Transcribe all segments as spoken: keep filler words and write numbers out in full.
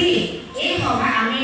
আজি এই সভা আমি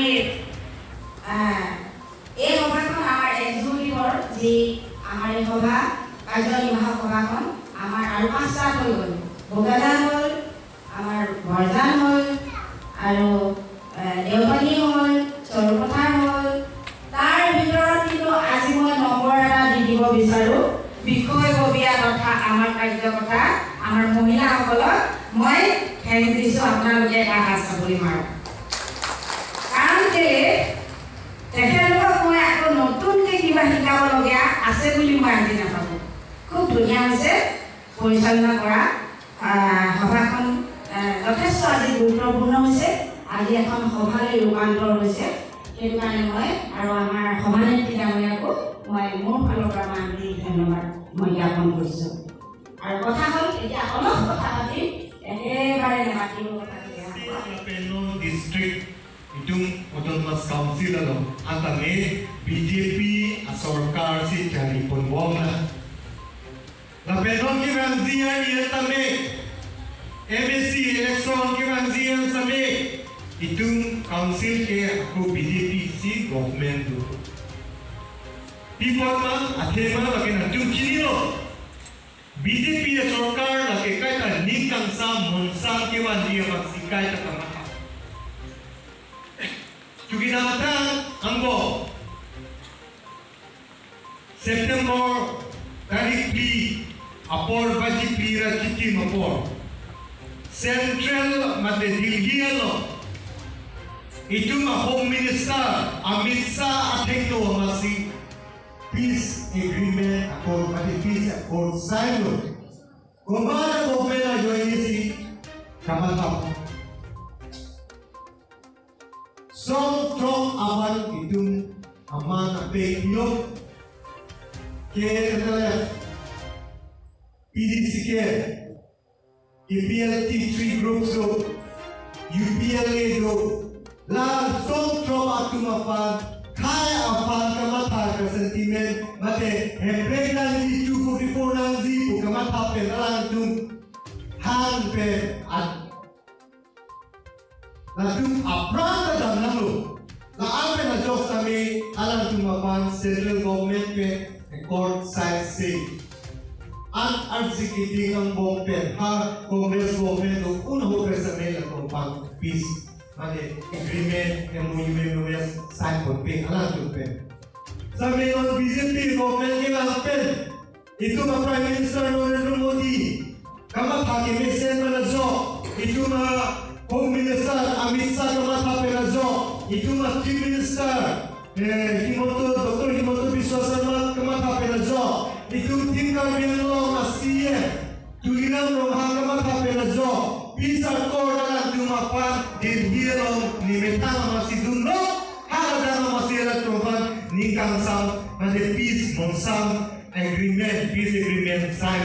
এই সভাখন আমাৰ এক্সিকিউটিভৰ যি আমাৰ এই সভা কাৰ্যনিৰ্বাহক সভাখন আমাৰ আৰু পাঁচটা হৈ গ'ল বগাদান হ'ল আমাৰ বৰজান হ'ল আৰু দেওপানী হ'ল চৰপথাৰ হ'ল তাৰ ভিতৰত কিন্তু আজি মই নম্বৰ এটা দি দিব বিচাৰোঁ বিষয়ববীয়া কথা আমাৰ কাৰ্য কথা আমাৰ মহিলাসকলক মই থেংক দিছোঁ আপোনালোকে এটা হাত চাপৰি মাৰক কাৰণ কেলে তেখেতলোকক মই আকৌ নতুনকৈ কিবা শিকাবলগীয়া আছে বুলি মই আজি নাভাবোঁ খুব ধুনীয়া হৈছে পৰিচালনা কৰা সভাখন যথেষ্ট আজি গুৰুত্বপূৰ্ণ হৈছে আজি এখন সভালৈ ৰূপান্তৰ হৈছে সেইটো কাৰণে মই আৰু আমাৰ সভানেত্ৰী ডাঙৰীয়াকো মই মোৰ ফালৰ পৰা আন্তৰিক ধন্যবাদ মই জ্ঞাপন কৰিছোঁ আৰু কথা হ'ল এতিয়া অলপ কথা পাতিম একেবাৰে নেপাতিব কথা district Itung Autonomous Council alo antame B J P sarkar si jari ponbom na la penon ki ranzia ni tame M S C election ki ranzia same itung council ke aku B J P si government tu people man athema lagi na tung kilo B J P sarkar lagi kai ta nikang sa monsa ki ranzia maksikai ta kama Tuginatan anggo September tarik pli apor baji pli rakiti mapor Central mate dilgialo itu ma Home Minister Amit Shah athekto masi peace agreement apor mate peace apor sign Gomara government joinisi kamatap Song trong awan itu aman apa yo ke terlalu P D C K K P L T three groups do U P L A do la song trong atum apan kaya apan kamata ka sentiment mate hembregan di two forty-four nanzi bu kamata pe lang tum han pe at Lalu apa dalam lalu? Lalu apa jos kami alam tumapan central government pe record side say. An executive ang bompe ha Congress government tu pun ho presame la tumapan peace. Mane agreement yang mungkin nulis side bompe alam tu pe. Sampai on B J P government ke alam pe itu ma Prime Minister Narendra Modi. Kamu pakai mesin mana jo? Itu ma Home Minister Amit Shah kamata perajo itu mah Chief Minister Himanto Doctor Himanto Biswa Sarma kamata perajo itu tinggal binlo masih tulinan roha kamata perajo bisa kor dalam jumapan dirhiro nimetang masih duno hada masih elektropan nikang sam nanti peace monsam agreement peace agreement sign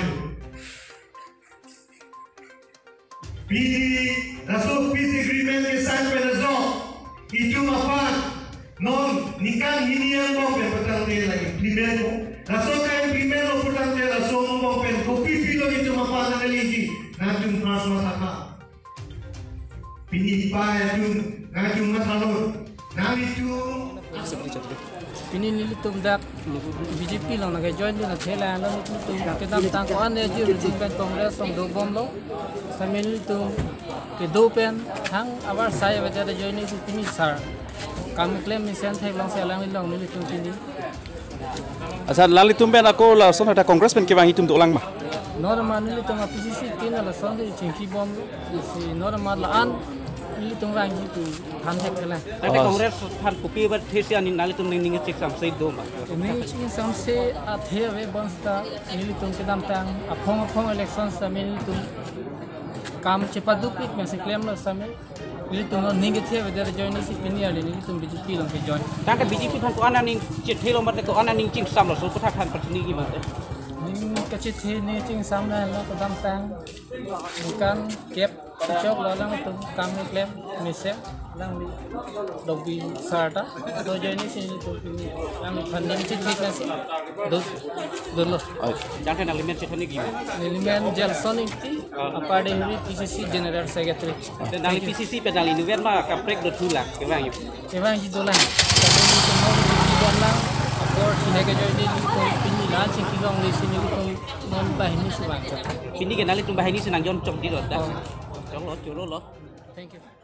Pilih Rasul peace agreement ke sign pada zon itu apa non nikah ini yang mau petang dia lagi primero Rasul kan primero petang dia Rasul mau pen kopi pilo itu apa nak lagi ngajung keras mata pilih pay itu ngajung mata lo nami itu Pini nili tum dak B J P lang nagai join dia thela la nili tum kedam tang ko ane ji rijingan Congress song do bom lo samil nili tum ke do pen thang abar sai baja da join ni pini sar kam claim ni sen thai long se lang ni long nili tum pini Asa lali tum pen ako la son ada congressman ke bang hitum do lang ma normal nili tum P C C tin la son de chingki bom si normal la an nili tum bang hitu tham thek kala Tapi Kongres har kopi ber thesi ani nali tum ning ning cek samsai do ma. Ini cing samse athe we bonsta nili tum kedam tang apong apong election samil tum kam cepaduk pik masih claim lo samil nili tum ning the we der join si pini ali nili tum B J P long ke join. Tang ke B J P kan ko ana ning cek thelo mat ko ana ning cing sam lo so patha khan patni gi mat. Ning kecit the ne cing sam la lo kedam tang bukan kep Cok lang ito kami claim mise lang di dobi sarta so join ni sini to lang funding chit thik na si do dono Jangan kena limen cetani gimana? Niliman Jelson itu apa ada hari P C C General Secretary Dan dari P C C pedali nuver mah kaprek do tulak kebang yuk. Emang itu lah tapi ini semua di dalam akor sini ke join ni ko pinila cikilong di sini ko non bahini subaca Pini kenali tumbah ini senang jon cok di roda. Cok lo, cok lo. Thank you.